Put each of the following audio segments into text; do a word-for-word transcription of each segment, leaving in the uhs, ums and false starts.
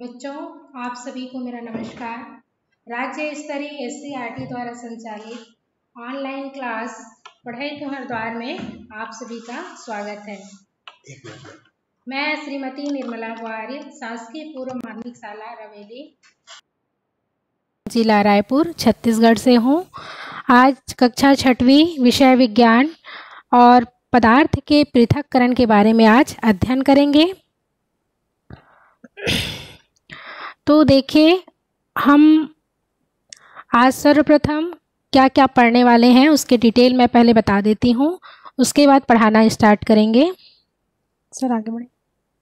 बच्चों, आप सभी को मेरा नमस्कार। राज्य स्तरीय एस सी आर टी द्वारा संचालित ऑनलाइन क्लास पढ़ाई तुम्हारे द्वार में आप सभी का स्वागत है। मैं श्रीमती निर्मला गुआरी, शासकीय पूर्व माध्यमिक शाला रवेली, जिला रायपुर, छत्तीसगढ़ से हूँ। आज कक्षा छठवीं विषय विज्ञान और पदार्थ के पृथक्करण के बारे में आज अध्ययन करेंगे। तो देखिए, हम आज सर्वप्रथम क्या क्या पढ़ने वाले हैं उसके डिटेल मैं पहले बता देती हूँ, उसके बाद पढ़ाना स्टार्ट करेंगे। सर आगे बढ़े।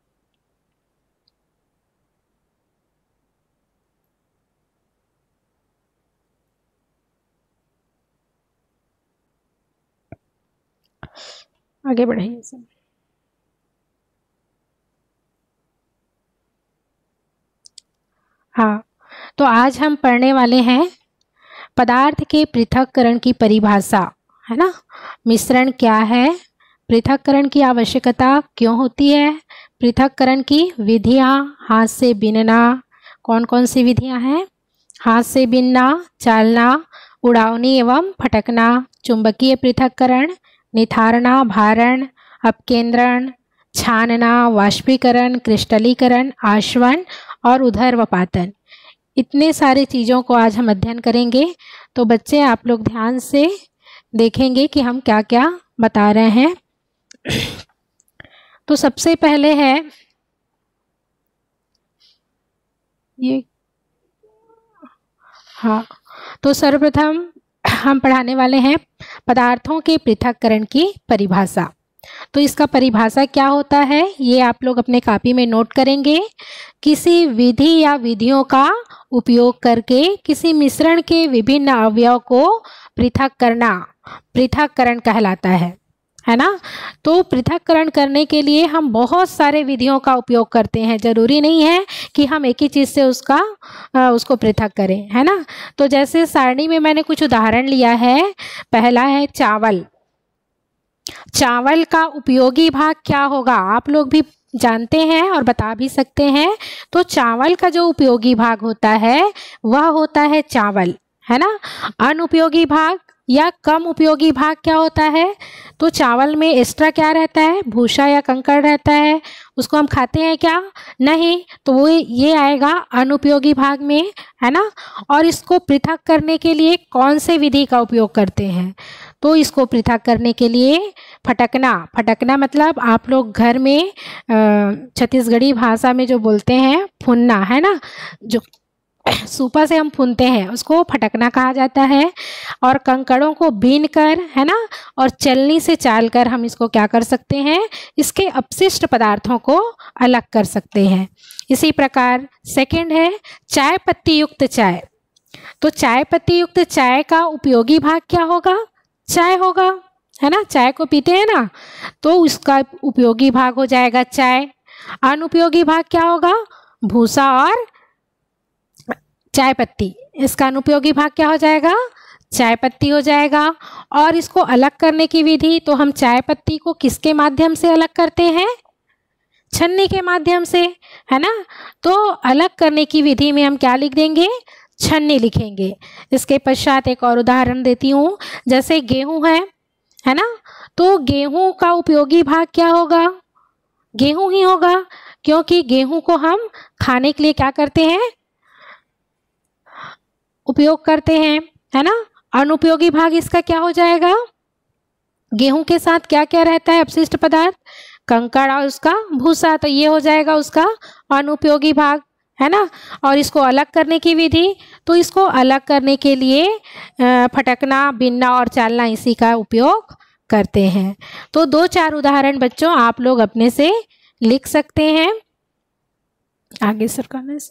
आगे बढ़ेंगे सर। हाँ, तो आज हम पढ़ने वाले हैं पदार्थ के पृथक्करण की परिभाषा, है ना। मिश्रण क्या है, पृथक्करण की आवश्यकता क्यों होती है, पृथक्करण की विधियाँ, हाथ से बीनना, कौन कौन सी विधियाँ हैं, हाथ से बीनना, चालना, उड़ावनी एवं फटकना, चुंबकीय पृथक्करण, निथारना, भारण, अपकेंद्रण, छानना, वाष्पीकरण, क्रिस्टलीकरण, आशवन और उधर्वपातन। इतने सारे चीज़ों को आज हम अध्ययन करेंगे। तो बच्चे, आप लोग ध्यान से देखेंगे कि हम क्या क्या बता रहे हैं। तो सबसे पहले है ये, हाँ, तो सर्वप्रथम हम पढ़ाने वाले हैं पदार्थों के पृथक्करण की परिभाषा। तो इसका परिभाषा क्या होता है ये आप लोग अपने कॉपी में नोट करेंगे। किसी विधि या विधियों का उपयोग करके किसी मिश्रण के विभिन्न अवयव को पृथक करना पृथक्करण कहलाता है, है ना। तो पृथक्करण करने के लिए हम बहुत सारे विधियों का उपयोग करते हैं, जरूरी नहीं है कि हम एक ही चीज़ से उसका आ, उसको पृथक करें, है ना। तो जैसे सारणी में मैंने कुछ उदाहरण लिया है। पहला है चावल। चावल का उपयोगी भाग क्या होगा, आप लोग भी जानते हैं और बता भी सकते हैं। तो चावल का जो उपयोगी भाग होता है वह होता है चावल, है ना। अनुपयोगी भाग या कम उपयोगी भाग क्या होता है, तो चावल में एक्स्ट्रा क्या रहता है, भूसा या कंकड़ रहता है, उसको हम खाते हैं क्या, नहीं, तो वो ये आएगा अनुपयोगी भाग में, है ना। और इसको पृथक करने के लिए कौन से विधि का उपयोग करते हैं, तो इसको पृथक करने के लिए फटकना। फटकना मतलब आप लोग घर में छत्तीसगढ़ी भाषा में जो बोलते हैं फुनना, है ना, जो सूपा से हम फूनते हैं उसको फटकना कहा जाता है। और कंकड़ों को बीन कर, है ना, और चलनी से चाल कर हम इसको क्या कर सकते हैं, इसके अपशिष्ट पदार्थों को अलग कर सकते हैं। इसी प्रकार सेकंड है चाय पत्ती युक्त चाय। तो चाय पत्ती युक्त चाय का उपयोगी भाग क्या होगा, चाय होगा, है ना। चाय को पीते हैं ना, तो उसका उपयोगी भाग हो जाएगा चाय। अनुपयोगी भाग क्या होगा, भूसा और चाय पत्ती। इसका अनुपयोगी भाग क्या हो जाएगा, चाय पत्ती हो जाएगा। और इसको अलग करने की विधि, तो हम चाय पत्ती को किसके माध्यम से अलग करते हैं, छन्नी के माध्यम से, है ना। तो अलग करने की विधि में हम क्या लिख देंगे, छन्नी लिखेंगे। इसके पश्चात एक और उदाहरण देती हूँ। जैसे गेहूं है, है ना, तो गेहूं का उपयोगी भाग क्या होगा, गेहूं ही होगा, क्योंकि गेहूं को हम खाने के लिए क्या करते हैं, उपयोग करते हैं, है ना। अनुपयोगी भाग इसका क्या हो जाएगा, गेहूं के साथ क्या क्या रहता है अपशिष्ट पदार्थ, कंकड़ और उसका भूसा, तो ये हो जाएगा उसका अनुपयोगी भाग, है ना। और इसको अलग करने की विधि, तो इसको अलग करने के लिए फटकना, बीनना और चालना इसी का उपयोग करते हैं। तो दो चार उदाहरण बच्चों आप लोग अपने से लिख सकते हैं। आगे सरकार ने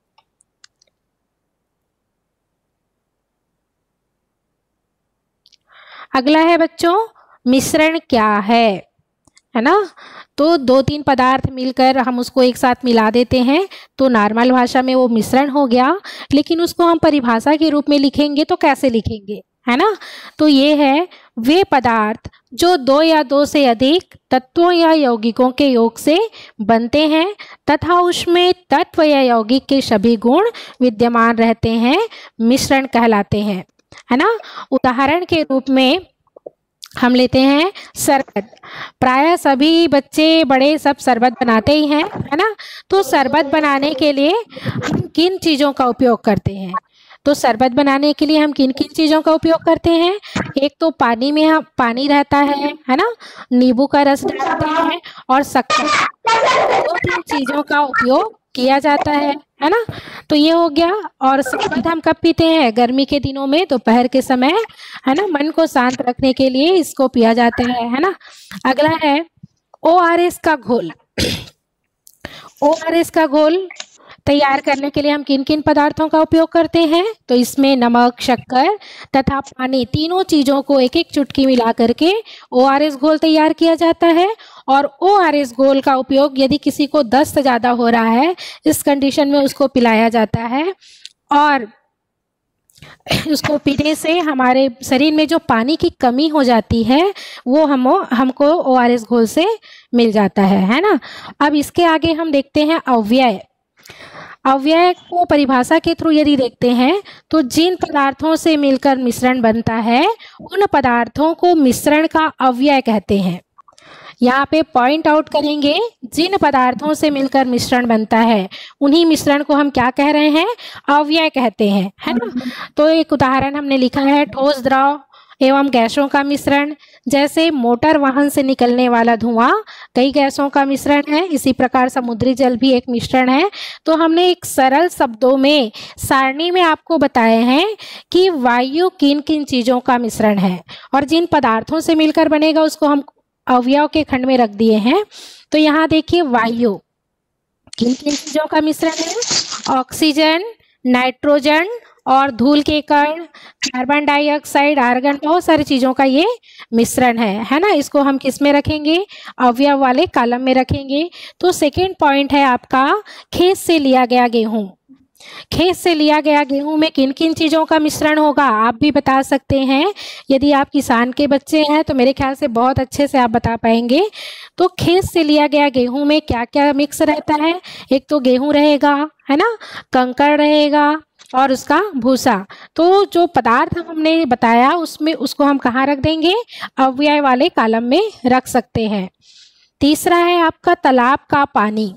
अगला है बच्चों मिश्रण क्या है, है ना। तो दो तीन पदार्थ मिलकर हम उसको एक साथ मिला देते हैं, तो नॉर्मल भाषा में वो मिश्रण हो गया। लेकिन उसको हम परिभाषा के रूप में लिखेंगे तो कैसे लिखेंगे, है ना। तो ये है वे पदार्थ जो दो या दो से अधिक तत्वों या यौगिकों के योग से बनते हैं तथा उसमें तत्व या यौगिक के सभी गुण विद्यमान रहते हैं, मिश्रण कहलाते हैं, है ना। उदाहरण के रूप में हम लेते हैं शरबत। प्राय सभी बच्चे बड़े सब शरबत बनाते ही हैं, है ना। तो शरबत बनाने के लिए हम किन चीज़ों का उपयोग करते हैं? तो शरबत बनाने के लिए हम किन किन चीज़ों का उपयोग करते हैं? एक तो पानी में हम पानी रहता है है ना, नींबू का रस डालते हैं और शक्कर, दो तीन चीज़ों का उपयोग किया जाता है, है ना। तो ये हो गया। और शरबत हम कब पीते हैं? गर्मी के दिनों में, दोपहर के समय, है ना। मन को शांत रखने के लिए इसको पिया जाता है, है ना। अगला है ओ आर एस का घोल। ओ आर एस का घोल तैयार करने के लिए हम किन किन पदार्थों का उपयोग करते हैं? तो इसमें नमक, शक्कर तथा पानी, तीनों चीज़ों को एक एक चुटकी मिला करके ओ आर एस घोल तैयार किया जाता है। और ओ आर एस घोल का उपयोग यदि किसी को दस्त ज़्यादा हो रहा है, इस कंडीशन में उसको पिलाया जाता है। और उसको पीने से हमारे शरीर में जो पानी की कमी हो जाती है वो हम हमको ओ आर एस घोल से मिल जाता है, है ना। अब इसके आगे हम देखते हैं अव्यय। अव्यय को परिभाषा के थ्रू यदि देखते हैं तो जिन पदार्थों से मिलकर मिश्रण बनता है उन पदार्थों को मिश्रण का अव्यय कहते हैं। यहाँ पे पॉइंट आउट करेंगे, जिन पदार्थों से मिलकर मिश्रण बनता है उन्हीं मिश्रण को हम क्या कह रहे हैं? अव्यय कहते हैं, है ना। तो एक उदाहरण हमने लिखा है ठोस द्रव एवं गैसों का मिश्रण। जैसे मोटर वाहन से निकलने वाला धुआं कई गैसों का मिश्रण है, इसी प्रकार समुद्री जल भी एक मिश्रण है। तो हमने एक सरल शब्दों में सारणी में आपको बताए हैं कि वायु किन किन चीज़ों का मिश्रण है और जिन पदार्थों से मिलकर बनेगा उसको हम अवयव के खंड में रख दिए हैं। तो यहाँ देखिए वायु किन किन चीज़ों का मिश्रण है? ऑक्सीजन, नाइट्रोजन और धूल के कण, कार्बन डाइऑक्साइड, आर्गन, बहुत सारी चीज़ों का ये मिश्रण है, है ना। इसको हम किस में रखेंगे? अवयव वाले कॉलम में रखेंगे। तो सेकेंड पॉइंट है आपका खेत से लिया गया गेहूं। खेत से लिया गया गेहूं में किन किन चीज़ों का मिश्रण होगा? आप भी बता सकते हैं। यदि आप किसान के बच्चे हैं तो मेरे ख्याल से बहुत अच्छे से आप बता पाएंगे। तो खेत से लिया गया गेहूं में क्या क्या मिक्स रहता है? एक तो गेहूं रहेगा, है ना, कंकड़ रहेगा और उसका भूसा। तो जो पदार्थ हमने बताया उसमें उसको हम कहाँ रख देंगे? अव्यय वाले कॉलम में रख सकते हैं। तीसरा है आपका तालाब का पानी।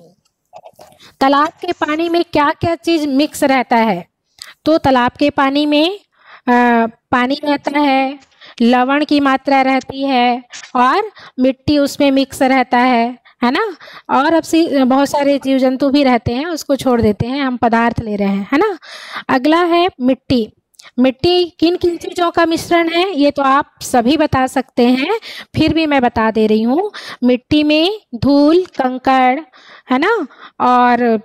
तालाब के पानी में क्या क्या चीज़ मिक्स रहता है? तो तालाब के पानी में आ, पानी रहता है, लवण की मात्रा रहती है और मिट्टी उसमें मिक्स रहता है, है ना। और अब से बहुत सारे जीव जंतु भी रहते हैं, उसको छोड़ देते हैं, हम पदार्थ ले रहे हैं, है ना। अगला है मिट्टी। मिट्टी किन किन चीज़ों का मिश्रण है? ये तो आप सभी बता सकते हैं, फिर भी मैं बता दे रही हूँ। मिट्टी में धूल, कंकड़, है ना, और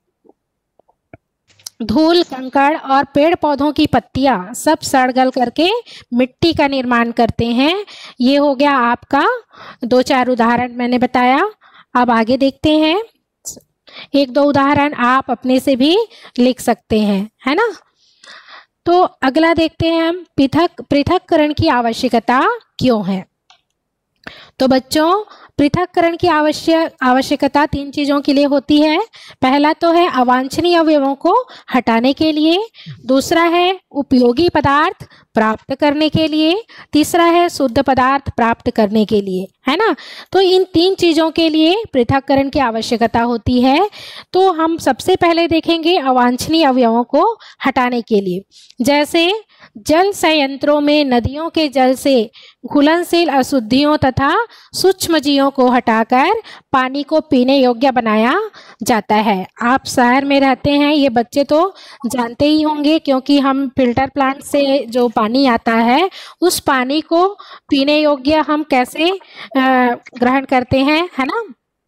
धूल, कंकड़ और पेड़ पौधों की पत्तियां सब सड़ गल करके मिट्टी का निर्माण करते हैं। ये हो गया आपका दो चार उदाहरण मैंने बताया। अब आगे देखते हैं, एक दो उदाहरण आप अपने से भी लिख सकते हैं, है ना। तो अगला देखते हैं हम पृथक पृथक्करण की आवश्यकता क्यों है। तो बच्चों पृथक्करण की आवश्यक आवश्यकता तीन चीज़ों के लिए होती है। पहला तो है अवांछनीय अवयवों को हटाने के लिए, दूसरा है उपयोगी पदार्थ प्राप्त करने के लिए, तीसरा है शुद्ध पदार्थ प्राप्त करने के लिए, है ना। तो इन तीन चीज़ों के लिए पृथक्करण की आवश्यकता होती है। तो हम सबसे पहले देखेंगे अवांछनीय अवयवों को हटाने के लिए। जैसे जल संयंत्रों में नदियों के जल से घुलनशील अशुद्धियों तथा सूक्ष्म जीवों को हटाकर पानी को पीने योग्य बनाया जाता है। आप शहर में रहते हैं, ये बच्चे तो जानते ही होंगे, क्योंकि हम फिल्टर प्लांट से जो पानी आता है उस पानी को पीने योग्य हम कैसे ग्रहण करते हैं, है ना।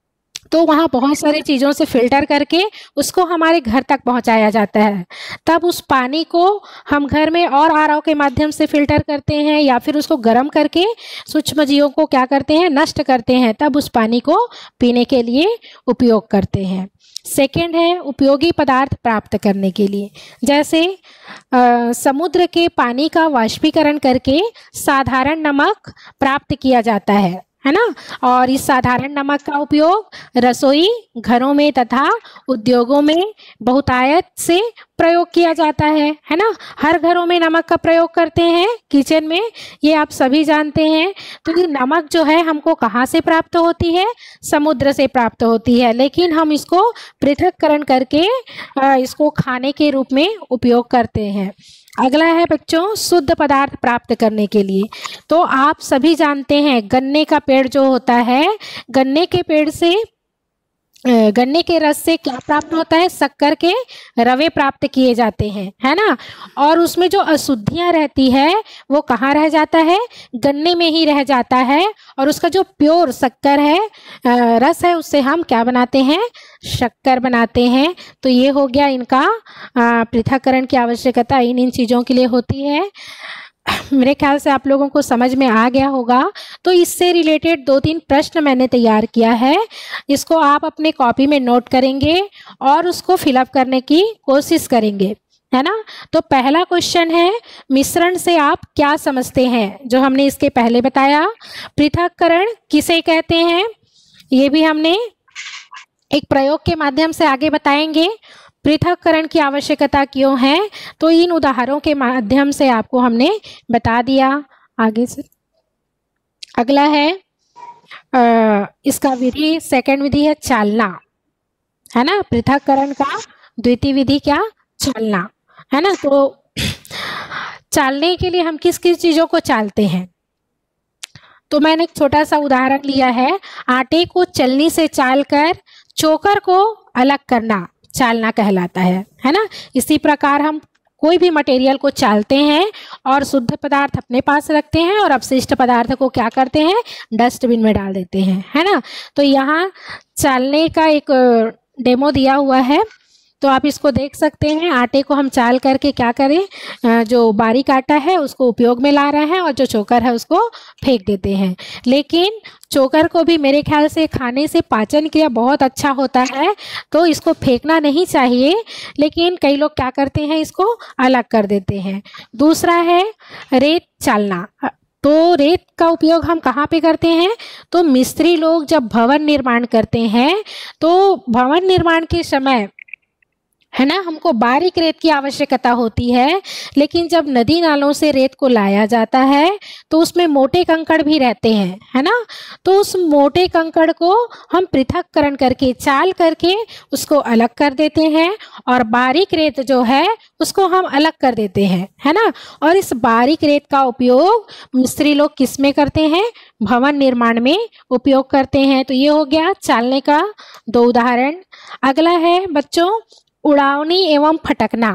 तो वहाँ बहुत सारी चीज़ों से फिल्टर करके उसको हमारे घर तक पहुँचाया जाता है। तब उस पानी को हम घर में और आर ओ के माध्यम से फिल्टर करते हैं या फिर उसको गर्म करके सूक्ष्म जीवों को क्या करते हैं, नष्ट करते हैं, तब उस पानी को पीने के लिए उपयोग करते हैं। सेकेंड है उपयोगी पदार्थ प्राप्त करने के लिए, जैसे आ, समुद्र के पानी का वाष्पीकरण करके साधारण नमक प्राप्त किया जाता है है ना। और इस साधारण नमक का उपयोग रसोई घरों में तथा उद्योगों में बहुतायत से प्रयोग किया जाता है है ना। हर घरों में नमक का प्रयोग करते हैं, किचन में, ये आप सभी जानते हैं। तो ये नमक जो है हमको कहाँ से प्राप्त होती है, समुद्र से प्राप्त होती है, लेकिन हम इसको पृथक्करण करके इसको खाने के रूप में उपयोग करते हैं। अगला है बच्चों शुद्ध पदार्थ प्राप्त करने के लिए। तो आप सभी जानते हैं गन्ने का पेड़ जो होता है, गन्ने के पेड़ से गन्ने के रस से क्या प्राप्त होता है, शक्कर के रवे प्राप्त किए जाते हैं है ना। और उसमें जो अशुद्धियां रहती है वो कहाँ रह जाता है, गन्ने में ही रह जाता है। और उसका जो प्योर शक्कर है, रस है, उससे हम क्या बनाते हैं, शक्कर बनाते हैं। तो ये हो गया इनका पृथक्करण की आवश्यकता इन इन चीज़ों के लिए होती है। मेरे ख्याल से आप लोगों को समझ में आ गया होगा। तो इससे रिलेटेड दो तीन प्रश्न मैंने तैयार किया है, इसको आप अपने कॉपी में नोट करेंगे और उसको फिलअप करने की कोशिश करेंगे, है ना। तो पहला क्वेश्चन है, मिश्रण से आप क्या समझते हैं, जो हमने इसके पहले बताया। पृथक्करण किसे कहते हैं, ये भी हमने एक प्रयोग के माध्यम से आगे बताएंगे। पृथक्करण की आवश्यकता क्यों है, तो इन उदाहरणों के माध्यम से आपको हमने बता दिया। आगे से अगला है आ, इसका विधि, सेकंड विधि है चालना, है ना। पृथक्करण का द्वितीय विधि क्या, चालना, है ना। तो चालने के लिए हम किस किस चीज़ों को चालते हैं, तो मैंने एक छोटा सा उदाहरण लिया है। आटे को चलनी से चालकर चोकर को अलग करना चालना कहलाता है, है ना। इसी प्रकार हम कोई भी मटेरियल को चालते हैं और शुद्ध पदार्थ अपने पास रखते हैं और अपशिष्ट पदार्थ को क्या करते हैं, डस्टबिन में डाल देते हैं, है ना। तो यहाँ चालने का एक डेमो दिया हुआ है, तो आप इसको देख सकते हैं। आटे को हम चाल करके क्या करें, जो बारीक आटा है उसको उपयोग में ला रहे हैं और जो चोकर है उसको फेंक देते हैं। लेकिन चोकर को भी मेरे ख्याल से खाने से पाचन क्रिया बहुत अच्छा होता है, तो इसको फेंकना नहीं चाहिए, लेकिन कई लोग क्या करते हैं, इसको अलग कर देते हैं। दूसरा है रेत चालना। तो रेत का उपयोग हम कहाँ पे करते हैं, तो मिस्त्री लोग जब भवन निर्माण करते हैं, तो भवन निर्माण के समय, है ना, हमको बारीक रेत की आवश्यकता होती है। लेकिन जब नदी नालों से रेत को लाया जाता है तो उसमें मोटे कंकड़ भी रहते हैं, है ना। तो उस मोटे कंकड़ को हम पृथक्करण करके, चाल करके उसको अलग कर देते हैं और बारीक रेत जो है उसको हम अलग कर देते हैं, है ना। और इस बारीक रेत का उपयोग मिस्त्री लोग किस में करते हैं, भवन निर्माण में उपयोग करते हैं। तो ये हो गया चालने का दो उदाहरण। अगला है बच्चों उड़ावनी एवं फटकना।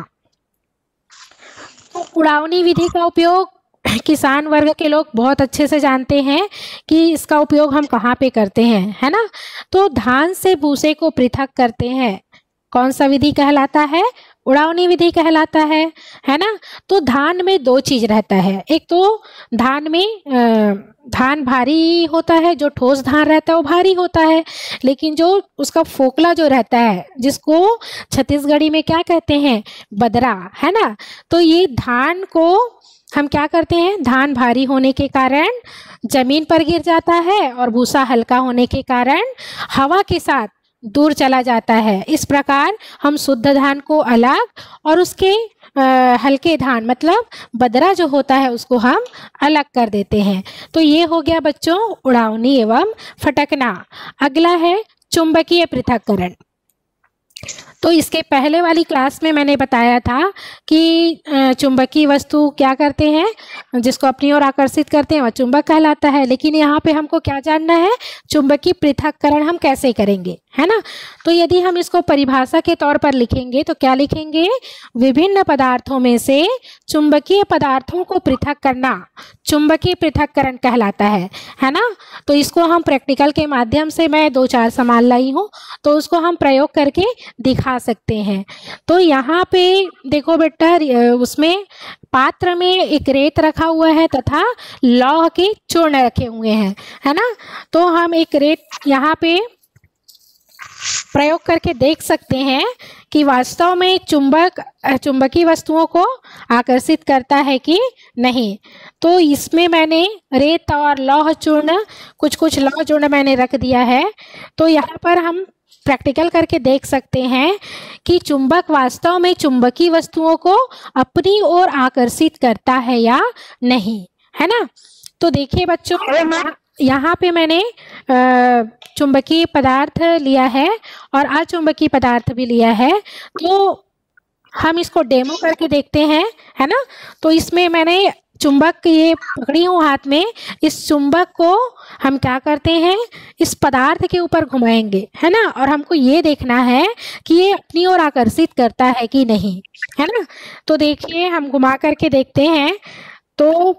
तो उड़ावनी विधि का उपयोग किसान वर्ग के लोग बहुत अच्छे से जानते हैं कि इसका उपयोग हम कहाँ पे करते हैं, है ना। तो धान से भूसे को पृथक करते हैं, कौन सा विधि कहलाता है, उड़ावनी विधि कहलाता है, है ना। तो धान में दो चीज रहता है, एक तो धान में धान भारी होता है, जो ठोस धान रहता है वो भारी होता है, लेकिन जो उसका फोकला जो रहता है, जिसको छत्तीसगढ़ी में क्या कहते हैं, बदरा, है ना। तो ये धान को हम क्या करते हैं, धान भारी होने के कारण जमीन पर गिर जाता है और भूसा हल्का होने के कारण हवा के साथ दूर चला जाता है। इस प्रकार हम शुद्ध धान को अलग और उसके आ, हल्के धान मतलब बदरा जो होता है उसको हम अलग कर देते हैं। तो ये हो गया बच्चों उड़ावनी एवं फटकना। अगला है चुंबकीय पृथक्करण। तो इसके पहले वाली क्लास में मैंने बताया था कि चुंबकीय वस्तु क्या करते हैं, जिसको अपनी ओर आकर्षित करते हैं वह चुंबक कहलाता है। लेकिन यहाँ पे हमको क्या जानना है, चुंबकीय पृथक्करण हम कैसे करेंगे, है ना। तो यदि हम इसको परिभाषा के तौर पर लिखेंगे तो क्या लिखेंगे, विभिन्न पदार्थों में से चुंबकीय पदार्थों को पृथक करना चुंबकीय पृथक्करण कहलाता है, है ना। तो इसको हम प्रैक्टिकल के माध्यम से मैं दो चार सामान लाई हूँ, तो उसको हम प्रयोग करके दिखा सकते हैं। तो यहाँ पे देखो बेटा, उसमें पात्र में एक रेत रखा हुआ है तथा लौह के चूर्ण रखे हुए हैं, है ना। तो हम एक रेत यहाँ पे प्रयोग करके देख सकते हैं कि वास्तव में चुंबक चुंबकीय वस्तुओं को आकर्षित करता है कि नहीं। तो इसमें मैंने रेत और लौह चूर्ण, कुछ कुछ लौह चूर्ण मैंने रख दिया है। तो यहाँ पर हम प्रैक्टिकल करके देख सकते हैं कि चुंबक वास्तव में चुंबकीय वस्तुओं को अपनी ओर आकर्षित करता है या नहीं, है ना। तो देखिए बच्चों, यहाँ पे मैंने चुंबकीय पदार्थ लिया है और अचुंबकीय पदार्थ भी लिया है। तो हम इसको डेमो करके देखते हैं, है ना। तो इसमें मैंने चुंबक ये पकड़ी हूँ हाथ में, इस चुंबक को हम क्या करते हैं, इस पदार्थ के ऊपर घुमाएंगे, है ना। और हमको ये देखना है कि ये अपनी ओर आकर्षित करता है कि नहीं, है ना। तो देखिए हम घुमा करके देखते हैं। तो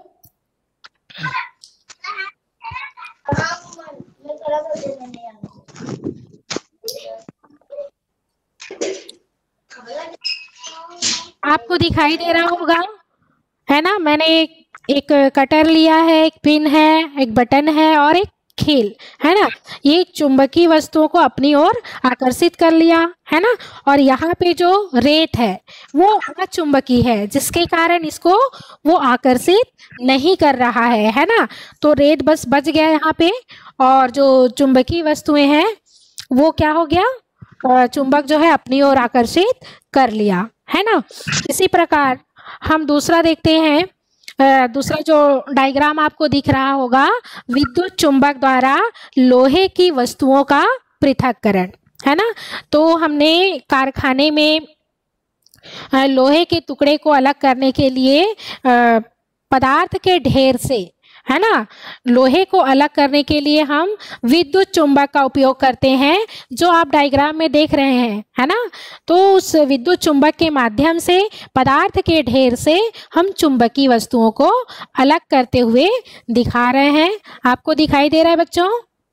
आपको दिखाई दे रहा होगा, है ना। मैंने एक, एक कटर लिया है, एक पिन है, एक बटन है और एक खेल, है ना। ये चुंबकीय वस्तुओं को अपनी ओर आकर्षित कर लिया, है ना। और यहाँ पे जो रेत है वो अचुंबकीय है, जिसके कारण इसको वो आकर्षित नहीं कर रहा है, है ना। तो रेत बस बच गया यहाँ पे, और जो चुंबकीय वस्तुएं हैं वो क्या हो गया, चुंबक जो है अपनी ओर आकर्षित कर लिया, है ना। इसी प्रकार हम दूसरा देखते हैं। दूसरा जो डायग्राम आपको दिख रहा होगा, विद्युत चुंबक द्वारा लोहे की वस्तुओं का पृथक्करण, है ना। तो हमने कारखाने में लोहे के टुकड़े को अलग करने के लिए पदार्थ के ढेर से, है ना, लोहे को अलग करने के लिए हम विद्युत चुंबक का उपयोग करते हैं, जो आप डायग्राम में देख रहे हैं, है ना। तो उस विद्युत चुंबक के माध्यम से पदार्थ के ढेर से हम चुंबकीय वस्तुओं को अलग करते हुए दिखा रहे हैं। आपको दिखाई दे रहा है बच्चों,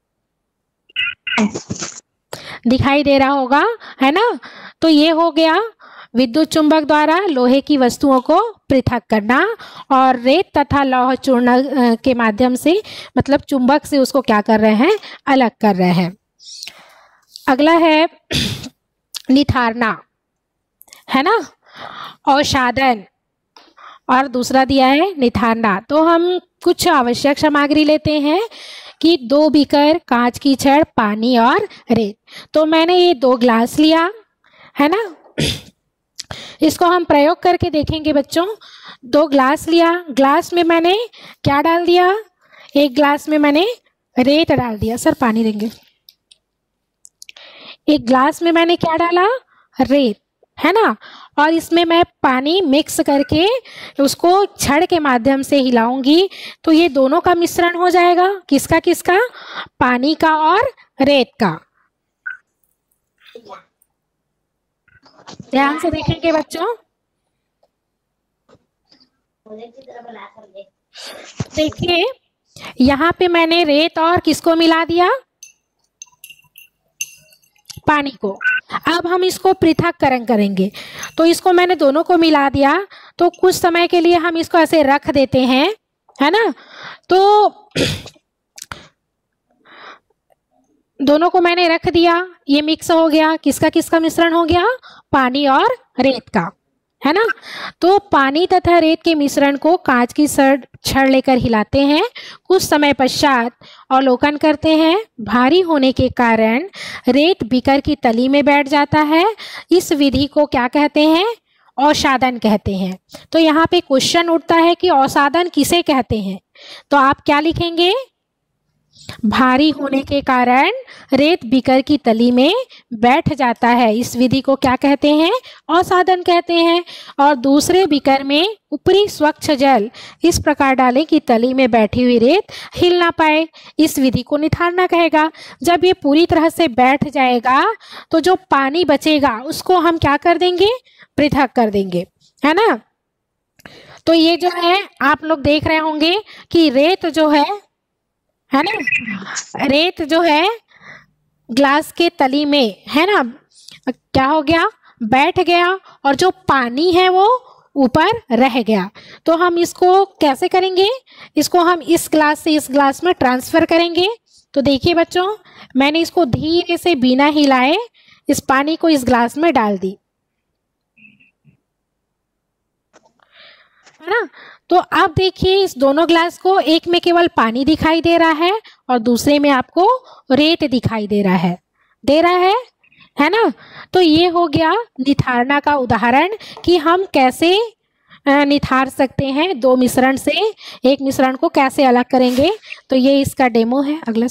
दिखाई दे रहा होगा, है ना। तो ये हो गया विद्युत चुंबक द्वारा लोहे की वस्तुओं को पृथक करना, और रेत तथा लौह चूर्ण के माध्यम से, मतलब चुंबक से उसको क्या कर रहे हैं, अलग कर रहे हैं। अगला है निथारना, है ना, अवसादन, और दूसरा दिया है निथारना। तो हम कुछ आवश्यक सामग्री लेते हैं कि दो बीकर, कांच की छड़, पानी और रेत। तो मैंने ये दो ग्लास लिया, है ना। इसको हम प्रयोग करके देखेंगे बच्चों। दो ग्लास लिया, ग्लास में मैंने क्या डाल दिया, एक ग्लास में मैंने रेत डाल दिया। सर पानी देंगे। एक ग्लास में मैंने क्या डाला, रेत, है ना। और इसमें मैं पानी मिक्स करके उसको छड़ के माध्यम से हिलाऊंगी, तो ये दोनों का मिश्रण हो जाएगा। किसका किसका, पानी का और रेत का। ध्यान से देखेंगे बच्चों। देखिए यहाँ पे मैंने रेत और किसको मिला दिया, पानी को। अब हम इसको पृथक्करण करेंगे। तो इसको मैंने दोनों को मिला दिया, तो कुछ समय के लिए हम इसको ऐसे रख देते हैं, है ना। तो दोनों को मैंने रख दिया, ये मिक्स हो गया। किसका किसका मिश्रण हो गया, पानी और रेत का, है ना। तो पानी तथा रेत के मिश्रण को कांच की छड़ लेकर हिलाते हैं। कुछ समय पश्चात अवलोकन करते हैं। भारी होने के कारण रेत बीकर की तली में बैठ जाता है। इस विधि को क्या कहते हैं, अवसादन कहते हैं। तो यहाँ पे क्वेश्चन उठता है कि अवसादन किसे कहते हैं। तो आप क्या लिखेंगे, भारी होने के कारण रेत बीकर की तली में बैठ जाता है। इस विधि को क्या कहते हैं? अवसादन कहते हैं। और दूसरे बीकर में ऊपरी स्वच्छ जल इस प्रकार डालें कि तली में बैठी हुई रेत हिल ना पाए। इस विधि को निथारना कहेगा। जब ये पूरी तरह से बैठ जाएगा तो जो पानी बचेगा उसको हम क्या कर देंगे? पृथक कर देंगे, है ना। तो ये जो है आप लोग देख रहे होंगे कि रेत जो है है ना, रेत जो है ग्लास के तली में, है ना, क्या हो गया? बैठ गया। और जो पानी है वो ऊपर रह गया। तो हम इसको कैसे करेंगे? इसको हम इस ग्लास से इस ग्लास में ट्रांसफर करेंगे। तो देखिए बच्चों, मैंने इसको धीरे से बिना हिलाए इस पानी को इस ग्लास में डाल दी, है ना। तो अब देखिए इस दोनों ग्लास को, एक में केवल पानी दिखाई दे रहा है और दूसरे में आपको रेत दिखाई दे रहा है दे रहा है है ना। तो ये हो गया निथारना का उदाहरण कि हम कैसे निथार सकते हैं दो मिश्रण से एक मिश्रण को कैसे अलग करेंगे। तो ये इसका डेमो है। अगला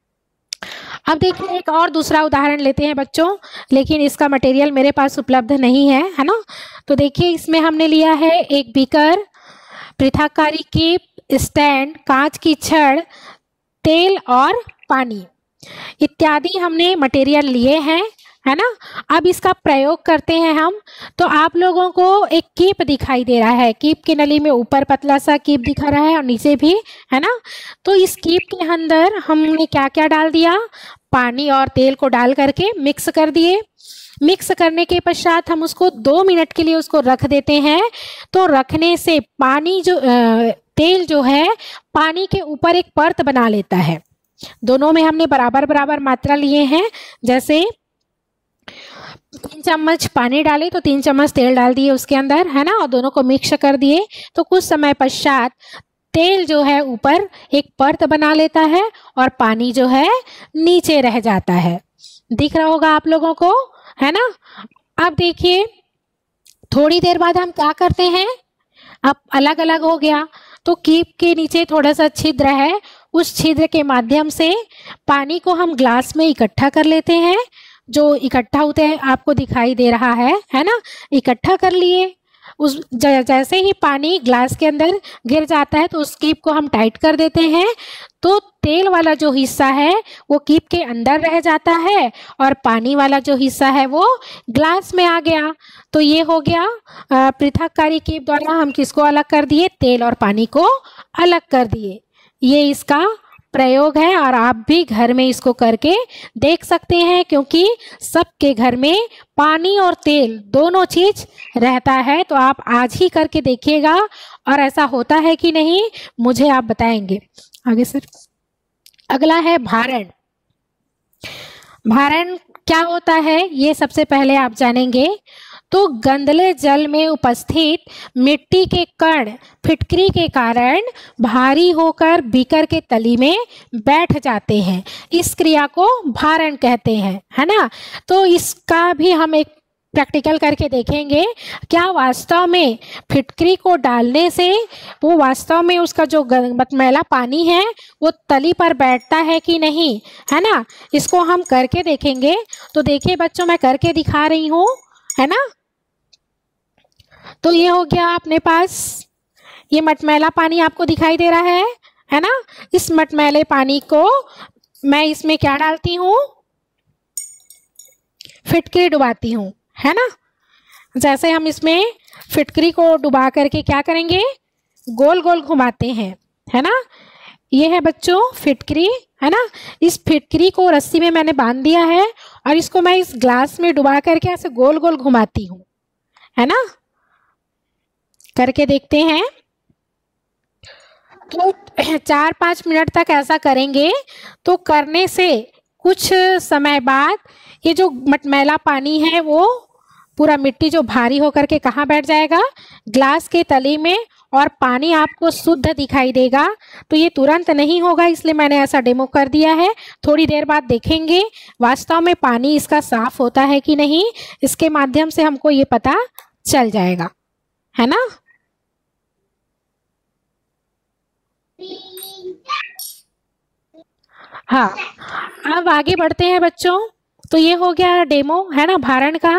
अब देखिए एक और दूसरा उदाहरण लेते हैं बच्चों, लेकिन इसका मटेरियल मेरे पास उपलब्ध नहीं है, है ना। तो देखिए इसमें हमने लिया है एक बीकर, पृथककारी की स्टैंड, कांच की छड़, तेल और पानी इत्यादि हमने मटेरियल लिए हैं, है ना। अब इसका प्रयोग करते हैं हम। तो आप लोगों को एक कीप दिखाई दे रहा है, कीप की नली में ऊपर पतला सा कीप दिखा रहा है और नीचे भी, है ना। तो इस कीप के अंदर हमने क्या क्या डाल दिया? पानी और तेल को डाल करके मिक्स कर दिए। मिक्स करने के पश्चात हम उसको दो मिनट के लिए उसको रख देते हैं। तो रखने से पानी जो आ, तेल जो है पानी के ऊपर एक परत बना लेता है। दोनों में हमने बराबर बराबर मात्रा लिए हैं। जैसे तीन चम्मच पानी डाले तो तीन चम्मच तेल डाल दिए उसके अंदर, है ना, और दोनों को मिक्स कर दिए। तो कुछ समय पश्चात तेल जो है ऊपर एक परत बना लेता है और पानी जो है नीचे रह जाता है। दिख रहा होगा आप लोगों को, है ना। अब देखिए थोड़ी देर बाद हम क्या करते हैं? अब अलग अलग हो गया तो कीप के नीचे थोड़ा सा छिद्र है, उस छिद्र के माध्यम से पानी को हम ग्लास में इकट्ठा कर लेते हैं। जो इकट्ठा होते हैं आपको दिखाई दे रहा है, है ना। इकट्ठा कर लिए। उस जैसे ही पानी ग्लास के अंदर गिर जाता है तो उस कीप को हम टाइट कर देते हैं। तो तेल वाला जो हिस्सा है वो कीप के अंदर रह जाता है और पानी वाला जो हिस्सा है वो ग्लास में आ गया। तो ये हो गया पृथककारी कीप द्वारा हम किसको अलग कर दिए? तेल और पानी को अलग कर दिए। ये इसका प्रयोग है और आप भी घर में इसको करके देख सकते हैं, क्योंकि सबके घर में पानी और तेल दोनों चीज रहता है। तो आप आज ही करके देखिएगा और ऐसा होता है कि नहीं मुझे आप बताएंगे। आगे सर। अगला है भारण। भारण क्या होता है ये सबसे पहले आप जानेंगे। तो गंदले जल में उपस्थित मिट्टी के कण फिटकरी के कारण भारी होकर बीकर के तली में बैठ जाते हैं। इस क्रिया को भारण कहते हैं, है ना। तो इसका भी हम एक प्रैक्टिकल करके देखेंगे। क्या वास्तव में फिटकरी को डालने से वो वास्तव में उसका जो मटमैला पानी है वो तली पर बैठता है कि नहीं, है ना। इसको हम करके देखेंगे। तो देखिए बच्चों मैं करके दिखा रही हूँ, है ना। तो ये हो गया अपने पास, ये मटमैला पानी आपको दिखाई दे रहा है, है ना। इस मटमैले पानी को मैं इसमें क्या डालती हूँ? फिटकरी डुबाती हूँ, है ना। जैसे हम इसमें फिटकरी को डुबा करके क्या करेंगे? गोल गोल घुमाते हैं, है ना। ये है बच्चों फिटकरी, है ना। इस फिटकरी को रस्सी में मैंने बांध दिया है और इसको मैं इस ग्लास में डुबा करके ऐसे गोल गोल घुमाती हूँ, है ना। करके देखते हैं। तो चार पाँच मिनट तक ऐसा करेंगे। तो करने से कुछ समय बाद ये जो मटमैला पानी है वो पूरा मिट्टी जो भारी होकर के कहाँ बैठ जाएगा? ग्लास के तली में, और पानी आपको शुद्ध दिखाई देगा। तो ये तुरंत नहीं होगा, इसलिए मैंने ऐसा डेमो कर दिया है। थोड़ी देर बाद देखेंगे वास्तव में पानी इसका साफ होता है कि नहीं। इसके माध्यम से हमको ये पता चल जाएगा, है ना। हाँ, अब आगे बढ़ते हैं बच्चों। तो ये हो गया डेमो, है ना, भारण का।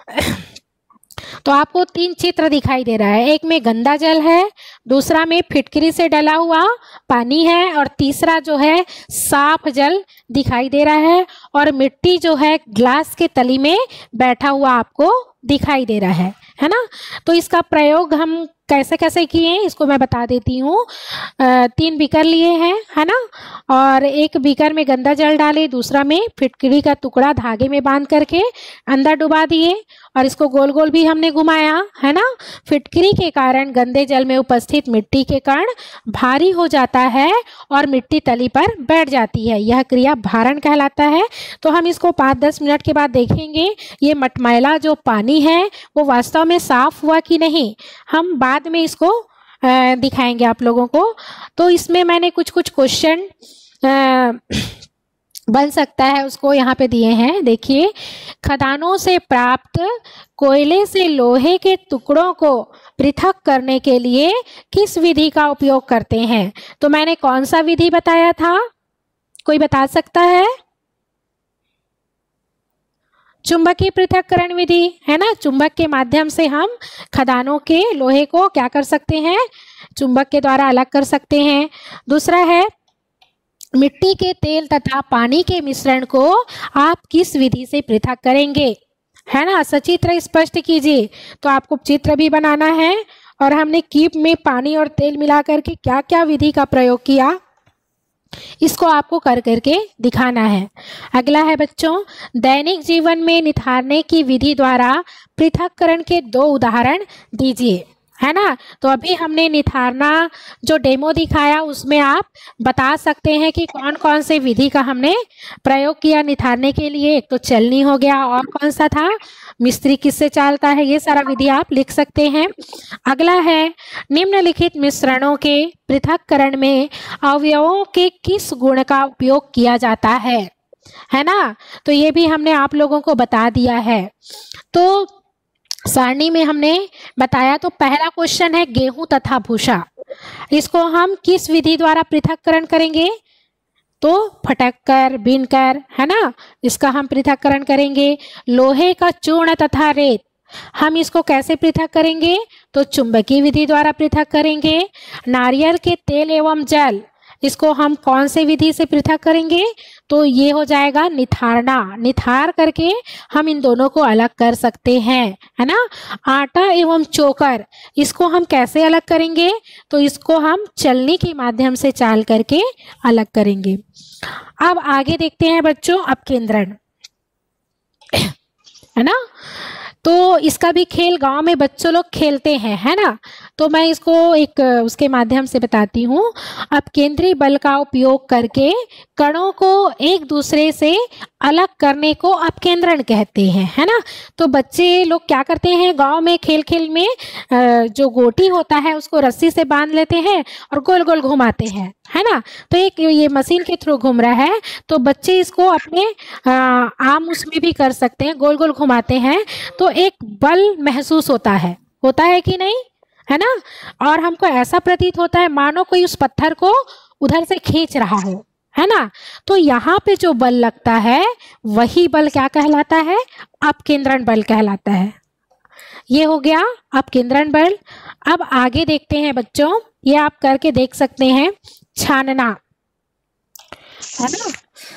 तो आपको तीन चित्र दिखाई दे रहा है, एक में गंदा जल है, दूसरा में फिटकरी से डला हुआ पानी है, और तीसरा जो है साफ जल दिखाई दे रहा है, और मिट्टी जो है ग्लास के तली में बैठा हुआ आपको दिखाई दे रहा है, है ना। तो इसका प्रयोग हम कैसे कैसे किए हैं इसको मैं बता देती हूँ। तीन बीकर लिए हैं, है ना, और एक बीकर में गंदा जल डाले, दूसरा में फिटकरी का टुकड़ा धागे में बांध करके अंदर डुबा दिए, और इसको गोल गोल भी हमने घुमाया, है ना। फिटकरी के कारण गंदे जल में उपस्थित मिट्टी के कण भारी हो जाता है और मिट्टी तली पर बैठ जाती है, यह क्रिया भारण कहलाता है। तो हम इसको पाँच दस मिनट के बाद देखेंगे ये मटमैला जो पानी है वो वास्तव में साफ हुआ कि नहीं, हम बाद में इसको दिखाएंगे आप लोगों को। तो इसमें मैंने कुछ कुछ क्वेश्चन बन सकता है उसको यहाँ पे दिए हैं। देखिए, खदानों से प्राप्त कोयले से लोहे के टुकड़ों को पृथक करने के लिए किस विधि का उपयोग करते हैं? तो मैंने कौन सा विधि बताया था, कोई बता सकता है? चुंबकीय पृथक्करण विधि, है ना। चुंबक के माध्यम से हम खदानों के लोहे को क्या कर सकते हैं, चुंबक के द्वारा अलग कर सकते हैं। दूसरा है, मिट्टी के तेल तथा पानी के मिश्रण को आप किस विधि से पृथक करेंगे, है ना। सचित्र स्पष्ट कीजिए। तो आपको चित्र भी बनाना है, और हमने कीप में पानी और तेल मिला करके क्या क्या विधि का प्रयोग किया इसको आपको कर करके दिखाना है। अगला है बच्चों, दैनिक जीवन में निथारने की विधि द्वारा पृथक्करण के दो उदाहरण दीजिए, है ना। तो अभी हमने निथारना जो डेमो दिखाया उसमें आप बता सकते हैं कि कौन कौन से विधि का हमने प्रयोग किया निथारने के लिए। एक तो चलनी हो गया, और कौन सा था, मिस्त्री किससे चालता है, ये सारा विधि आप लिख सकते हैं। अगला है, निम्नलिखित मिश्रणों के पृथक्करण में अवयवों के किस गुण का उपयोग किया जाता है, है ना। तो ये भी हमने आप लोगों को बता दिया है। तो सारणी में हमने बताया। तो पहला क्वेश्चन है गेहूं तथा भूसा, इसको हम किस विधि द्वारा पृथक्करण करेंगे? तो फटक कर, बीन कर, है ना, इसका हम पृथक्करण करेंगे। लोहे का चूर्ण तथा रेत, हम इसको कैसे पृथक करेंगे? तो चुंबकीय विधि द्वारा पृथक करेंगे। नारियल के तेल एवं जल, इसको हम कौन से विधि से पृथक करेंगे? तो ये हो जाएगा निथारना, निथार करके हम इन दोनों को अलग कर सकते हैं, है ना। आटा एवं चोकर, इसको हम कैसे अलग करेंगे? तो इसको हम चलनी के माध्यम से चाल करके अलग करेंगे। अब आगे देखते हैं बच्चों अपकेंद्रण, है ना। तो इसका भी खेल गांव में बच्चों लोग खेलते हैं, है ना। तो मैं इसको एक उसके माध्यम से बताती हूँ। अब केंद्रीय बल का उपयोग करके कणों को एक दूसरे से अलग करने को अपकेंद्रण कहते हैं, है ना। तो बच्चे लोग क्या करते हैं गांव में खेल खेल में, जो गोटी होता है उसको रस्सी से बांध लेते हैं और गोल गोल घुमाते हैं, है ना। तो एक ये मशीन के थ्रू घूम रहा है, तो बच्चे इसको अपने आम उसमें भी कर सकते हैं, गोल गोल घुमाते हैं, तो एक बल महसूस होता है, होता है कि नहीं, है ना। और हमको ऐसा प्रतीत होता है मानो कोई उस पत्थर को उधर से खींच रहा हो, है ना। तो यहाँ पे जो बल लगता है वही बल क्या कहलाता है? अपकेंद्रण बल कहलाता है। ये हो गया अपकेंद्रण बल। अब आगे देखते हैं बच्चों, ये आप करके देख सकते हैं, छानना, है ना।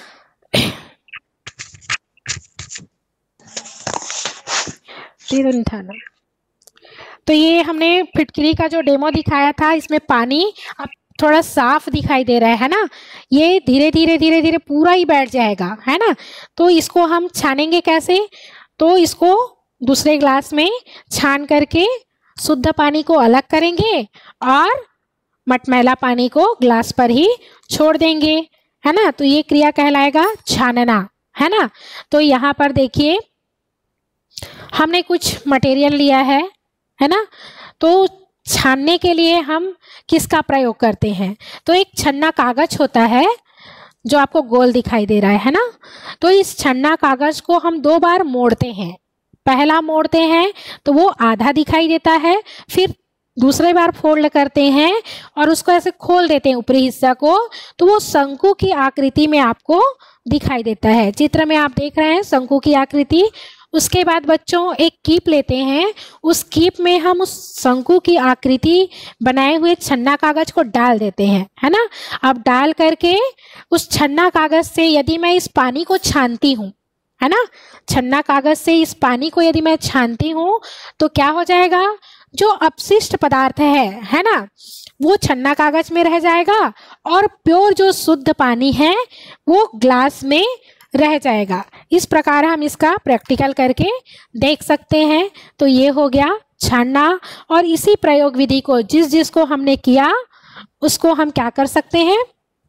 छानना, तो ये हमने फिटकरी का जो डेमो दिखाया था, इसमें पानी अब थोड़ा साफ दिखाई दे रहा है, है ना। ये धीरे धीरे धीरे धीरे पूरा ही बैठ जाएगा, है ना। तो इसको हम छानेंगे कैसे? तो इसको दूसरे ग्लास में छान करके शुद्ध पानी को अलग करेंगे और मटमैला पानी को ग्लास पर ही छोड़ देंगे, है ना। तो ये क्रिया कहलाएगा छानना, है ना। तो यहाँ पर देखिए हमने कुछ मटेरियल लिया है, है ना। तो छानने के लिए हम किसका प्रयोग करते हैं? तो एक छन्ना कागज होता है जो आपको गोल दिखाई दे रहा है, है ना। तो इस छन्ना कागज को हम दो बार मोड़ते हैं। पहला मोड़ते हैं तो वो आधा दिखाई देता है, फिर दूसरे बार फोल्ड करते हैं और उसको ऐसे खोल देते हैं ऊपरी हिस्सा को, तो वो शंकु की आकृति में आपको दिखाई देता है। चित्र में आप देख रहे हैं शंकु की आकृति। उसके बाद बच्चों एक कीप लेते हैं, उस कीप में हम उस शंकु की आकृति बनाए हुए छन्ना कागज को डाल देते हैं, है ना। अब डाल करके उस छन्ना कागज से यदि मैं इस पानी को छानती हूँ, है ना, छन्ना कागज से इस पानी को यदि मैं छानती हूँ तो क्या हो जाएगा, जो अपशिष्ट पदार्थ है है ना, वो छन्ना कागज में रह जाएगा और प्योर जो शुद्ध पानी है वो ग्लास में रह जाएगा। इस प्रकार हम इसका प्रैक्टिकल करके देख सकते हैं। तो ये हो गया छानना, और इसी प्रयोग विधि को जिस जिसको हमने किया उसको हम क्या कर सकते हैं,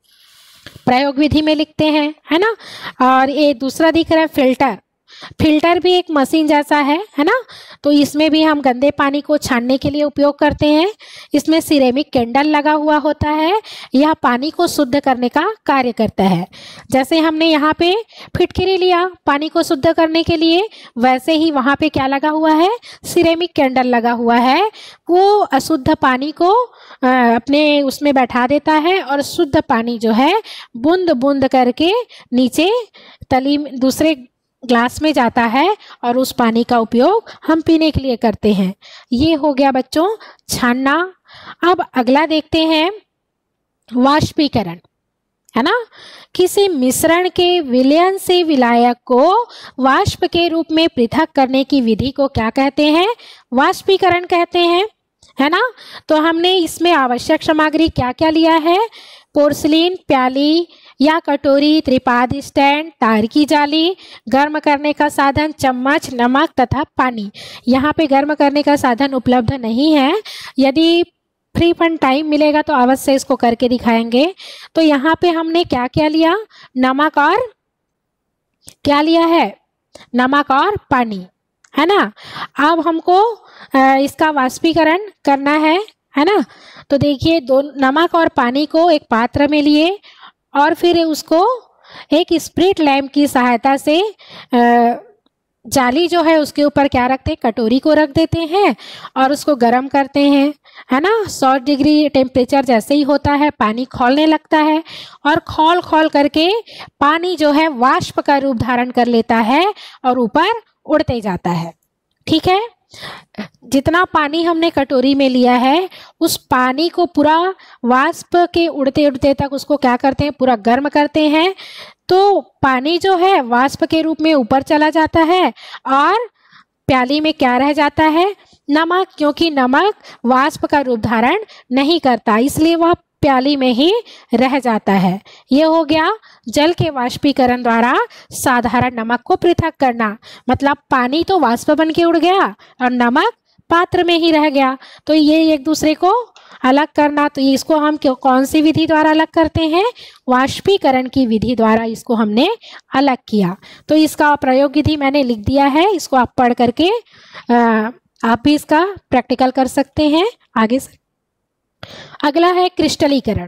प्रयोग विधि में लिखते हैं, है ना। और ये दूसरा दिख रहा है फिल्टर। फिल्टर भी एक मशीन जैसा है, है ना। तो इसमें भी हम गंदे पानी को छानने के लिए उपयोग करते हैं। इसमें सिरेमिक कैंडल लगा हुआ होता है, यह पानी को शुद्ध करने का कार्य करता है। जैसे हमने यहाँ पे फिटकिरी लिया पानी को शुद्ध करने के लिए, वैसे ही वहाँ पे क्या लगा हुआ है, सिरेमिक कैंडल लगा हुआ है। वो अशुद्ध पानी को अपने उसमें बैठा देता है और शुद्ध पानी जो है बूंद बूंद करके नीचे तली दूसरे ग्लास में जाता है और उस पानी का उपयोग हम पीने के लिए करते हैं। ये हो गया बच्चों छानना। अब अगला देखते हैं वाष्पीकरण, है ना। किसी मिश्रण के विलयन से विलायक को वाष्प के रूप में पृथक करने की विधि को क्या कहते हैं, वाष्पीकरण कहते हैं, है ना। तो हमने इसमें आवश्यक सामग्री क्या क्या लिया है, पोर्सिलीन प्याली या कटोरी, त्रिपाद स्टैंड, तार की जाली, गर्म करने का साधन चम्मच, नमक तथा पानी। यहाँ पे गर्म करने का साधन उपलब्ध नहीं है, यदि फ्री फंड टाइम मिलेगा तो अवश्य इसको करके दिखाएंगे। तो यहाँ पे हमने क्या क्या लिया, नमक और क्या लिया है, नमक और पानी, है ना। अब हमको इसका वाष्पीकरण करना है, है ना। तो देखिए दो नमक और पानी को एक पात्र में लिए और फिर उसको एक स्प्रिट लैंप की सहायता से जाली जो है उसके ऊपर क्या रखते हैं, कटोरी को रख देते हैं और उसको गर्म करते हैं, है ना। सौ डिग्री टेम्परेचर जैसे ही होता है पानी खौलने लगता है और खौल खौल करके पानी जो है वाष्प का रूप धारण कर लेता है और ऊपर उड़ते जाता है। ठीक है, जितना पानी हमने कटोरी में लिया है उस पानी को पूरा वाष्प के उड़ते उड़ते तक उसको क्या करते हैं, पूरा गर्म करते हैं। तो पानी जो है वाष्प के रूप में ऊपर चला जाता है और प्याली में क्या रह जाता है, नमक, क्योंकि नमक वाष्प का रूप धारण नहीं करता इसलिए वह प्याली में ही रह जाता है। ये हो गया जल के वाष्पीकरण द्वारा साधारण नमक को पृथक करना, मतलब पानी तो वाष्प बन के उड़ गया और नमक पात्र में ही रह गया, तो ये एक दूसरे को अलग करना। तो इसको हम कौन सी विधि द्वारा अलग करते हैं, वाष्पीकरण की विधि द्वारा इसको हमने अलग किया। तो इसका प्रयोग विधि मैंने लिख दिया है, इसको आप पढ़ करके आ, आप भी इसका प्रैक्टिकल कर सकते हैं। आगे से अगला है क्रिस्टलीकरण।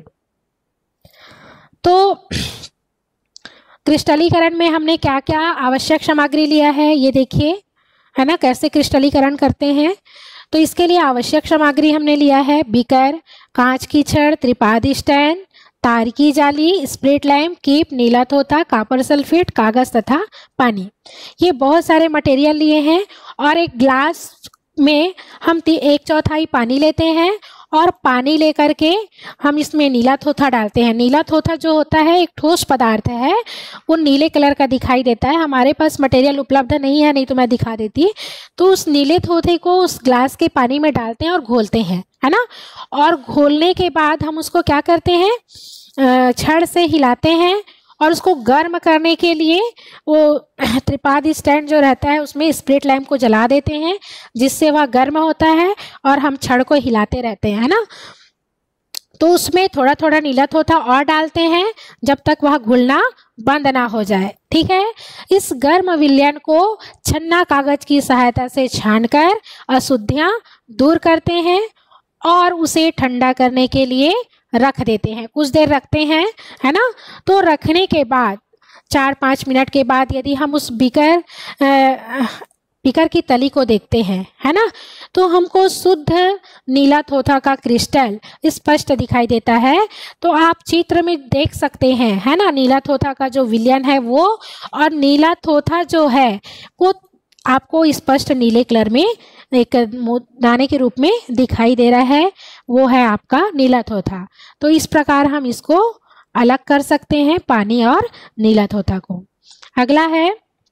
तो क्रिस्टलीकरण में हमने क्या क्या आवश्यक सामग्री लिया है ये देखिए, है ना, कैसे क्रिस्टलीकरण करते हैं। तो इसके लिए आवश्यक सामग्री हमने लिया है बीकर, कांच की छड़, त्रिपाद स्टैंड, तार की जाली, स्प्रिट लैंप, कीप, नीला तोता, कॉपर सल्फेट, कागज तथा पानी। ये बहुत सारे मटेरियल लिए हैं और एक ग्लास में हम एक चौथाई पानी लेते हैं और पानी लेकर के हम इसमें नीला थोथा डालते हैं। नीला थोथा जो होता है एक ठोस पदार्थ है, वो नीले कलर का दिखाई देता है। हमारे पास मटेरियल उपलब्ध नहीं है, नहीं तो मैं दिखा देती। तो उस नीले थोथे को उस ग्लास के पानी में डालते हैं और घोलते हैं, है ना। और घोलने के बाद हम उसको क्या करते हैं, छड़ से हिलाते हैं और उसको गर्म करने के लिए वो त्रिपाद स्टैंड जो रहता है उसमें स्प्रिट लैंप को जला देते हैं, जिससे वह गर्म होता है और हम छड़ को हिलाते रहते हैं, है ना। तो उसमें थोड़ा थोड़ा नीला थोथा और डालते हैं जब तक वह घुलना बंद ना हो जाए। ठीक है, इस गर्म विलयन को छन्ना कागज की सहायता से छानकर अशुद्धियां दूर करते हैं और उसे ठंडा करने के लिए रख देते हैं, कुछ देर रखते हैं, है ना। तो रखने के बाद चार पाँच मिनट के बाद यदि हम उस बीकर बीकर की तली को देखते हैं, है ना, तो हमको शुद्ध नीला थोथा का क्रिस्टल स्पष्ट दिखाई देता है। तो आप चित्र में देख सकते हैं, है ना, नीला थोथा का जो विलयन है वो, और नीला थोथा जो है वो आपको स्पष्ट नीले कलर में एक दाने के रूप में दिखाई दे रहा है, वो है आपका नीला थोथा। तो इस प्रकार हम इसको अलग कर सकते हैं, पानी और नीला थोथा को। अगला है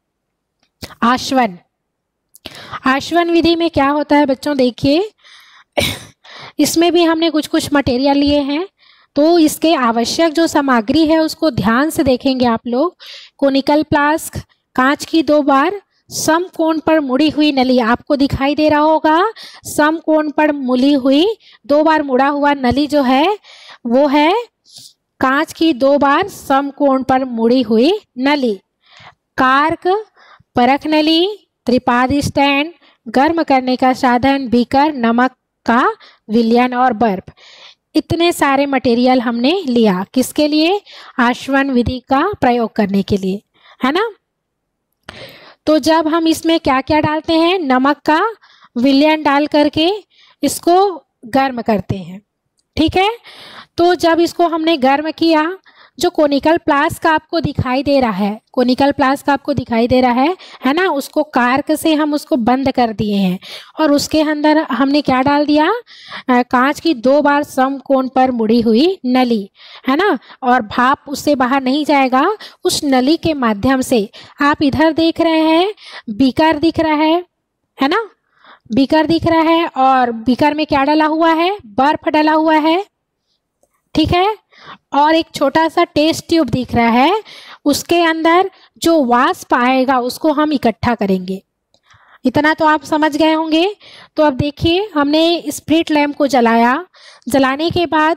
आश्वन। आश्वन विधि में क्या होता है बच्चों, देखिए इसमें भी हमने कुछ कुछ मटेरियल लिए हैं, तो इसके आवश्यक जो सामग्री है उसको ध्यान से देखेंगे आप लोग। कोनिकल फ्लास्क, कांच की दो बार समकोण पर मुड़ी हुई नली, आपको दिखाई दे रहा होगा, समकोण पर मुड़ी हुई दो बार मुड़ा हुआ नली जो है वो है कांच की दो बार समकोण पर मुड़ी हुई नली। कार्क, परख नली, त्रिपाद स्टैंड, गर्म करने का साधन, बीकर, नमक का विलयन और बर्फ। इतने सारे मटेरियल हमने लिया, किसके लिए, आश्वन विधि का प्रयोग करने के लिए, है ना। तो जब हम इसमें क्या क्या डालते हैं, नमक का विलयन डाल करके इसको गर्म करते हैं, ठीक है। तो जब इसको हमने गर्म किया, जो कोनिकल फ्लास्क आपको दिखाई दे रहा है, कोनिकल फ्लास्क आपको दिखाई दे रहा है है ना, उसको कार्क से हम उसको बंद कर दिए हैं, और उसके अंदर हमने क्या डाल दिया, कांच की दो बार समकोण पर मुड़ी हुई नली, है ना, और भाप उससे बाहर नहीं जाएगा, उस नली के माध्यम से। आप इधर देख रहे हैं बीकर दिख रहा है है ना, बीकर दिख रहा है, और बीकर में क्या डाला हुआ है, बर्फ डाला हुआ है, ठीक है, और एक छोटा सा टेस्ट ट्यूब दिख रहा है, उसके अंदर जो वाष्प आएगा उसको हम इकट्ठा करेंगे। इतना तो आप समझ गए होंगे। तो अब देखिए, हमने स्प्रिट लैम्प को जलाया, जलाने के बाद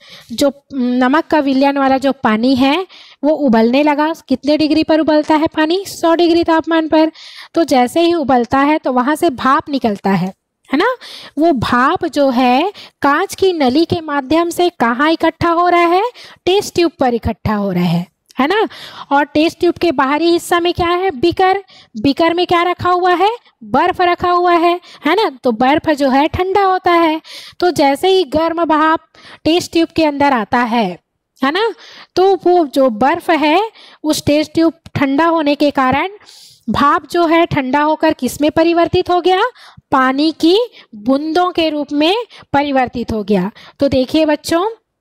जो नमक का विलयन वाला जो पानी है वो उबलने लगा। कितने डिग्री पर उबलता है पानी, सौ डिग्री तापमान पर। तो जैसे ही उबलता है तो वहां से भाप निकलता है है ना, वो भाप जो है कांच की नली के माध्यम से कहाँ इकट्ठा हो रहा है, टेस्ट ट्यूब पर इकट्ठा हो रहा है है ना। और टेस्ट ट्यूब के बाहरी हिस्सा में क्या है, बीकर, बीकर में क्या रखा हुआ है, बर्फ रखा हुआ है है ना। तो बर्फ जो है ठंडा होता है, तो जैसे ही गर्म भाप टेस्ट ट्यूब के अंदर आता है है ना, तो वो जो बर्फ है उस टेस्ट ट्यूब ठंडा होने के कारण भाप जो है ठंडा होकर किस में परिवर्तित हो गया, पानी की बूंदों के रूप में परिवर्तित हो गया। तो देखिए बच्चों,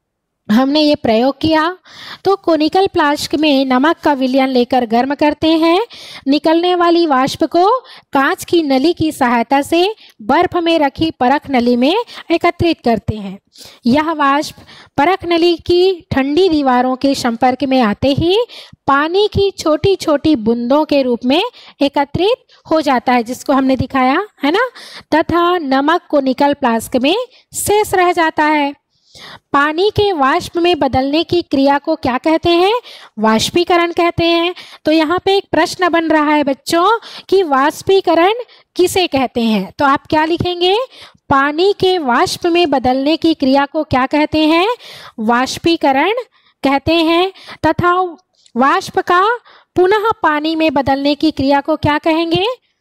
हमने ये प्रयोग किया। तो कोनिकल फ्लास्क में नमक का विलयन लेकर गर्म करते हैं, निकलने वाली वाष्प को कांच की नली की सहायता से बर्फ में रखी परख नली में एकत्रित करते हैं। यह वाष्प परख नली की ठंडी दीवारों के संपर्क में आते ही पानी की छोटी छोटी बूंदों के रूप में एकत्रित हो जाता है, जिसको हमने दिखाया है ना, तथा नमक कोनिकल फ्लास्क में शेष रह जाता है। पानी के वाष्प में बदलने की क्रिया को क्या कहते हैं, वाष्पीकरण कहते हैं। तो यहाँ पे एक प्रश्न बन रहा है बच्चों कि वाष्पीकरण किसे कहते हैं, तो आप क्या लिखेंगे, पानी के वाष्प में बदलने की क्रिया को क्या कहते हैं, वाष्पीकरण कहते हैं। तथा वाष्प का पुनः पानी में बदलने की क्रिया को क्या कहेंगे,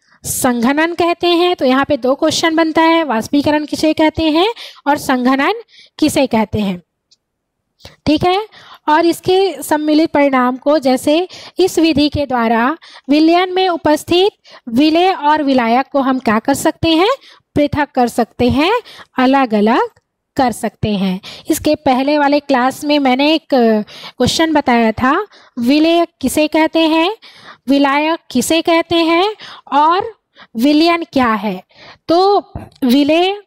संघनन कहते हैं। तो यहाँ पे दो क्वेश्चन बनता है, वाष्पीकरण किसे कहते हैं और संघनन किसे कहते हैं, ठीक है। और इसके सम्मिलित परिणाम को, जैसे इस विधि के द्वारा विलयन में उपस्थित विलेय और विलायक को हम क्या कर सकते हैं, पृथक कर सकते हैं, अलग अलग कर सकते हैं। इसके पहले वाले क्लास में मैंने एक क्वेश्चन बताया था, विलेय किसे कहते हैं, विलायक किसे कहते हैं और विलयन क्या है। तो विलेय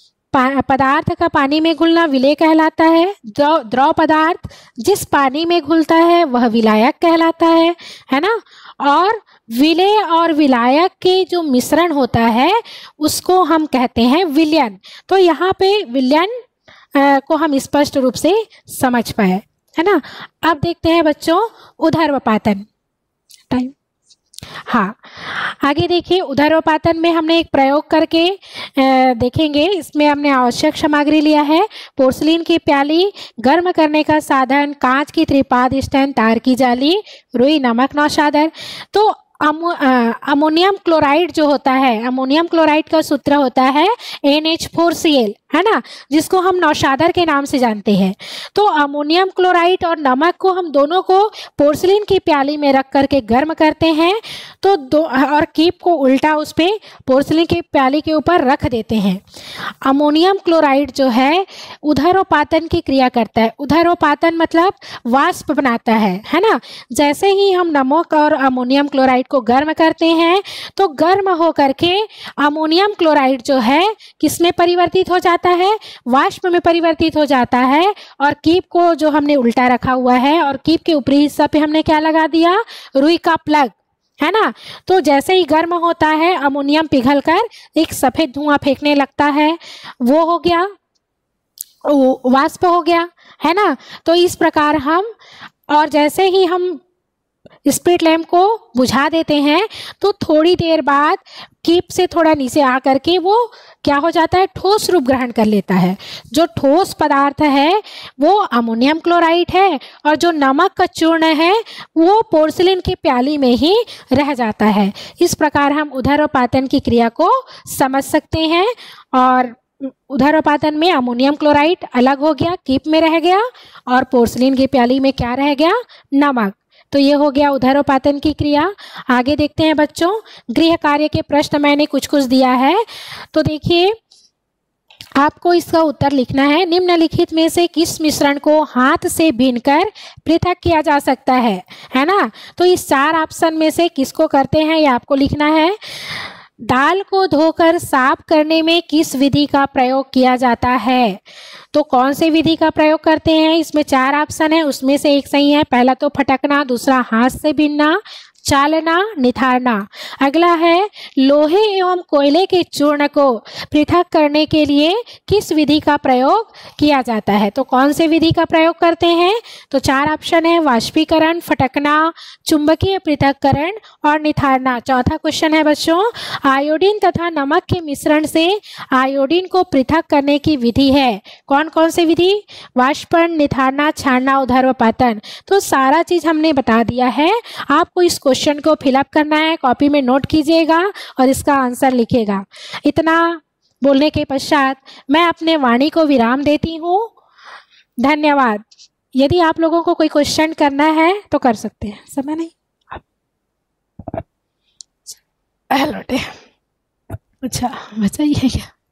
पदार्थ का पानी में घुलना विलेय कहलाता है। द्रव द्रव पदार्थ जिस पानी में घुलता है वह विलायक कहलाता है है ना। और विलेय और विलायक के जो मिश्रण होता है उसको हम कहते हैं विलयन। तो यहाँ पे विलयन को हम स्पष्ट रूप से समझ पाए, है ना। अब देखते हैं बच्चों उदर्वपातन। टाइम हाँ, आगे देखिए, उदर्वपातन में हमने एक प्रयोग करके देखेंगे। इसमें हमने आवश्यक सामग्री लिया है, पोर्सिलीन की प्याली, गर्म करने का साधन, कांच की त्रिपाद स्टैंड, तार की जाली, रुई, नमक, नौशादर। तो अमो, अमोनियम क्लोराइड जो होता है, अमोनियम क्लोराइड का सूत्र होता है N H four C L, है ना, जिसको हम नौशादर के नाम से जानते हैं। तो अमोनियम क्लोराइड और नमक को हम दोनों को पोर्सिलिन की प्याली में रख करके गर्म करते हैं, तो दो और कीप को उल्टा उस पर पोर्सिलिन की प्याली के ऊपर रख देते हैं। अमोनियम क्लोराइड जो है उधरोपातन की क्रिया करता है। उधरोपातन मतलब वाष्प बनाता है, है ना। जैसे ही हम नमक और अमोनियम क्लोराइड को गर्म करते हैं तो गर्म हो करके अमोनियम क्लोराइड जो है किसमें परिवर्तित हो जाता है, वाष्प में परिवर्तित हो जाता है। और कीप को जो हमने उल्टा रखा हुआ है और कीप के ऊपरी हिस्सा पे हमने क्या लगा दिया, रुई का प्लग, है ना। तो जैसे ही गर्म होता है अमोनियम पिघलकर एक सफेद धुआं फेंकने लगता है, वो हो गया वाष्प हो गया, है ना। तो इस प्रकार हम, और जैसे ही हम स्पिरिट लैम्प को बुझा देते हैं तो थोड़ी देर बाद कीप से थोड़ा नीचे आ करके वो क्या हो जाता है, ठोस रूप ग्रहण कर लेता है। जो ठोस पदार्थ है वो अमोनियम क्लोराइड है और जो नमक का चूर्ण है वो पोर्सिलिन की प्याली में ही रह जाता है। इस प्रकार हम उधरोपातन की क्रिया को समझ सकते हैं। और उधरोपातन में अमोनियम क्लोराइड अलग हो गया, कीप में रह गया, और पोर्सिलिन की प्याली में क्या रह गया, नमक। तो ये हो गया उधरोपातन की क्रिया। आगे देखते हैं बच्चों, गृह कार्य के प्रश्न मैंने कुछ कुछ दिया है, तो देखिए आपको इसका उत्तर लिखना है। निम्नलिखित में से किस मिश्रण को हाथ से बीनकर पृथक किया जा सकता है, है ना। तो इस चार ऑप्शन में से किसको करते हैं ये आपको लिखना है। दाल को धोकर साफ करने में किस विधि का प्रयोग किया जाता है, तो कौन से विधि का प्रयोग करते हैं, इसमें चार ऑप्शन है, उसमें से एक सही है। पहला तो फटकना, दूसरा हाथ से बीनना, चालना, निथारना। अगला है लोहे एवं कोयले के चूर्ण को पृथक करने के लिए किस विधि का प्रयोग किया जाता है, तो कौन से विधि का प्रयोग करते हैं, तो चार ऑप्शन है, वाष्पीकरण, फटकना, चुंबकीय पृथक्करण और निथारना। चौथा क्वेश्चन है बच्चों, आयोडीन तथा नमक के मिश्रण से आयोडीन को पृथक करने की विधि है, कौन कौन सी विधि, वाष्पन, निथारना, छानना, उधरोपातन। तो सारा चीज हमने बता दिया है। आपको इस क्वेश्चन को फिलअप करना है, कॉपी में नोट कीजिएगा और इसका आंसर लिखेगा। इतना बोलने के पश्चात मैं अपने वाणी को विराम देती हूँ। धन्यवाद। यदि आप लोगों को कोई क्वेश्चन करना है तो कर सकते हैं, समय नहीं। हेलो, अच्छा बचा ही है क्या।